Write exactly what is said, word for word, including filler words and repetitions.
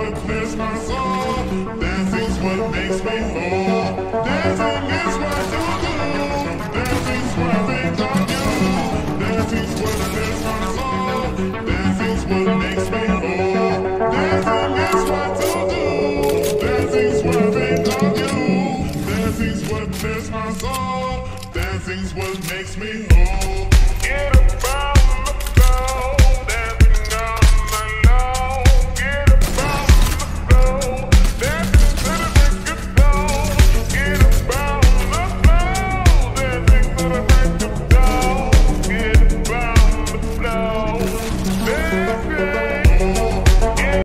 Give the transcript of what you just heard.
what lifts my soul. Dancing's what makes me whole. Dancing is what you do. Dancing's what I think of you. Dancing's what lifts my soul. Dancing's what makes me whole. Dancing is what you do. Dancing's what I think of you. Dancing's what lifts my soul. Dancing's what makes me whole.